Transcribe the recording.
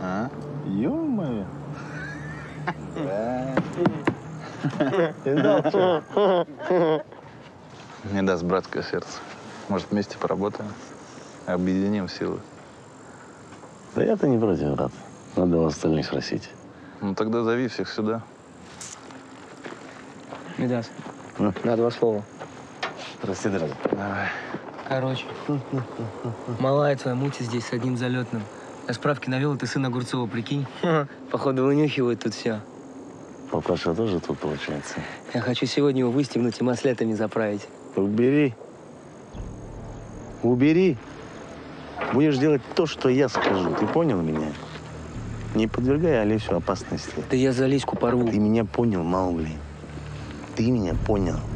А? Ё-моё. Не даст братское сердце. Может, вместе поработаем? Объединим силы. Да я-то не против, брат. Надо у остальных спросить. Ну тогда зови всех сюда. Медас, на 2 слова. Прости, дорогой. Давай. Короче, малая твоя мутит здесь с одним залетным. Я справки навел, ты сын Огурцова, прикинь. Походу, вынюхивает тут все. Папаша тоже тут, получается. Я хочу сегодня его выстегнуть и маслятами заправить. Убери. Убери. Будешь делать то, что я скажу. Ты понял меня? Не подвергай Олесю опасности. Да я за Лиську порву. Ты меня понял, Маугли? Ты меня понял?